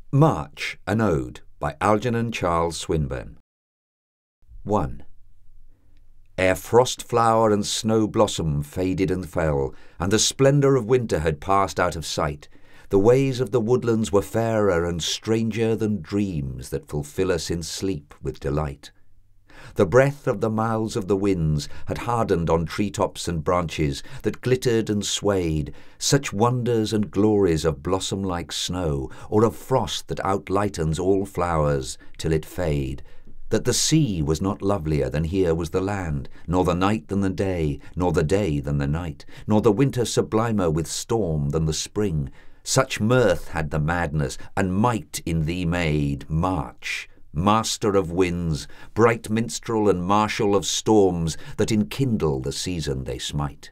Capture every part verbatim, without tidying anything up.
March, an Ode by Algernon Charles Swinburne. one. Ere frost flower and snow blossom faded and fell, and the splendour of winter had passed out of sight, the ways of the woodlands were fairer and stranger than dreams that fulfil us in sleep with delight. The breath of the mouths of the winds had hardened on treetops and branches that glittered and swayed, such wonders and glories of blossom like snow, or of frost that outlightens all flowers till it fade, that the sea was not lovelier than here was the land, nor the night than the day, nor the day than the night, nor the winter sublimer with storm than the spring. Such mirth had the madness and might in thee made, March, master of winds, bright minstrel and marshal of storms that enkindle the season they smite.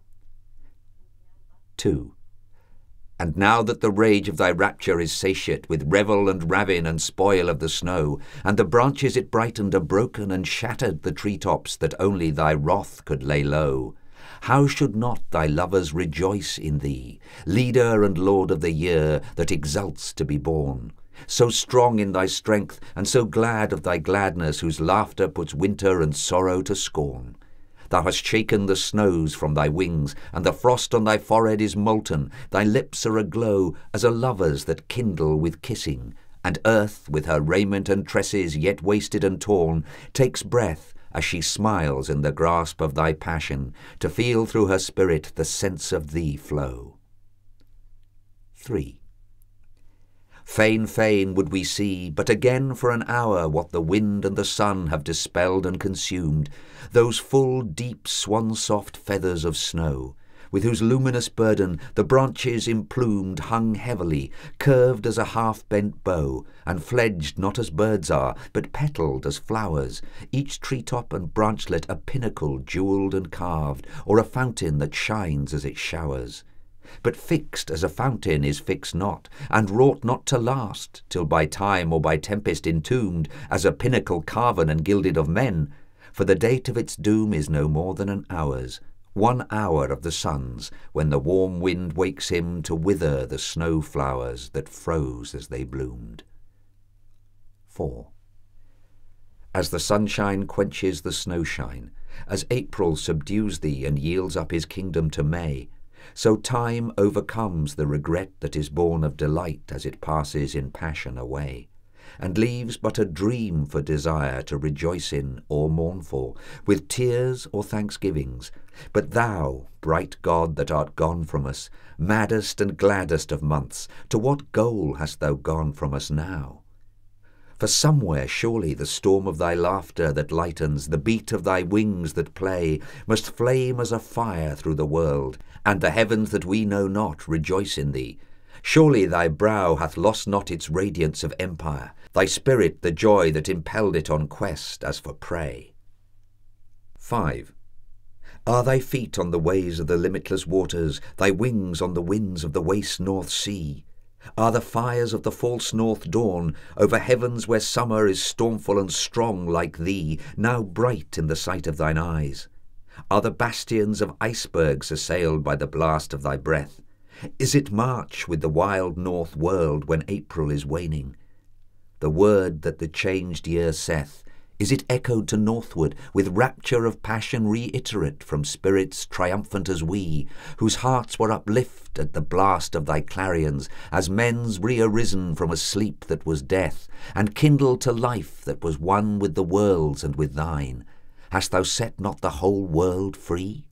two. And now that the rage of thy rapture is satiate with revel and ravin and spoil of the snow, and the branches it brightened are broken and shattered the treetops that only thy wrath could lay low, how should not thy lovers rejoice in thee, leader and lord of the year that exults to be born? So strong in thy strength, and so glad of thy gladness, whose laughter puts winter and sorrow to scorn. Thou hast shaken the snows from thy wings, and the frost on thy forehead is molten. Thy lips are aglow as a lover's that kindle with kissing, and earth, with her raiment and tresses yet wasted and torn, takes breath as she smiles in the grasp of thy passion, to feel through her spirit the sense of thee flow. three. Fain, fain would we see, but again for an hour, what the wind and the sun have dispelled and consumed, those full, deep, swan-soft feathers of snow, with whose luminous burden the branches implumed hung heavily, curved as a half-bent bow, and fledged not as birds are, but petalled as flowers, each treetop and branchlet a pinnacle jewelled and carved, or a fountain that shines as it showers. But fixed as a fountain is fixed not, and wrought not to last, till by time or by tempest entombed, as a pinnacle carven and gilded of men, for the date of its doom is no more than an hour's, one hour of the sun's, when the warm wind wakes him to wither the snow flowers that froze as they bloomed. four. As the sunshine quenches the snowshine, as April subdues thee and yields up his kingdom to May, so time overcomes the regret that is born of delight as it passes in passion away, and leaves but a dream for desire to rejoice in or mourn for, with tears or thanksgivings. But thou, bright God that art gone from us, maddest and gladdest of months, to what goal hast thou gone from us now? For somewhere surely the storm of thy laughter that lightens, the beat of thy wings that play, must flame as a fire through the world, and the heavens that we know not rejoice in thee. Surely thy brow hath lost not its radiance of empire, thy spirit the joy that impelled it on quest as for prey. five. Are thy feet on the ways of the limitless waters, thy wings on the winds of the waste North Sea? Are the fires of the false north dawn, over heavens where summer is stormful and strong like thee, now bright in the sight of thine eyes? Are the bastions of icebergs assailed by the blast of thy breath? Is it March with the wild north world when April is waning? The word that the changed year saith, is it echoed to northward with rapture of passion reiterate from spirits triumphant as we, whose hearts were uplift at the blast of thy clarions, as men's re-arisen from a sleep that was death, and kindled to life that was one with the world's and with thine? Hast thou set not the whole world free?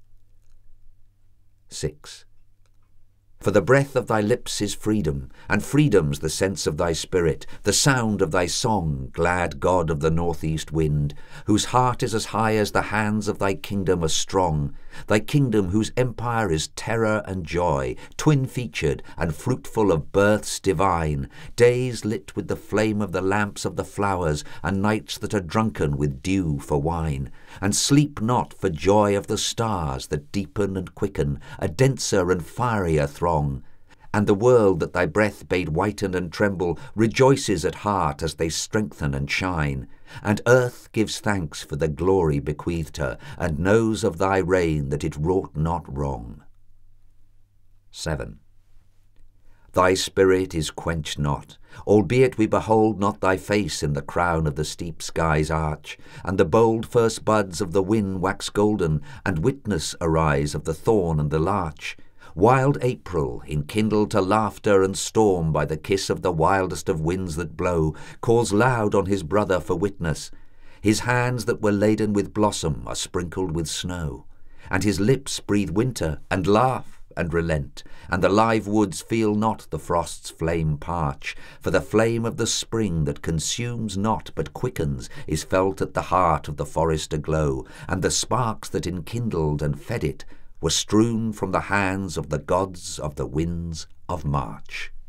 six. For the breath of thy lips is freedom, and freedom's the sense of thy spirit, the sound of thy song, glad God of the northeast wind, whose heart is as high as the hands of thy kingdom are strong, thy kingdom whose empire is terror and joy, twin-featured and fruitful of births divine, days lit with the flame of the lamps of the flowers, and nights that are drunken with dew for wine, and sleep not for joy of the stars that deepen and quicken, a denser and fierier throng. And the world that thy breath bade whiten and tremble rejoices at heart as they strengthen and shine, and earth gives thanks for the glory bequeathed her, and knows of thy reign that it wrought not wrong. seven. Thy spirit is quenched not, albeit we behold not thy face in the crown of the steep sky's arch, and the bold first buds of the whin wax golden, and witness arise of the thorn and the larch. Wild April, enkindled to laughter and storm by the kiss of the wildest of winds that blow, calls loud on his brother for witness. His hands that were laden with blossom are sprinkled with snow, and his lips breathe winter and laugh and relent, and the live woods feel not the frost's flame parch, for the flame of the spring that consumes not but quickens is felt at the heart of the forest aglow, and the sparks that enkindled and fed it were strewn from the hands of the gods of the winds of March.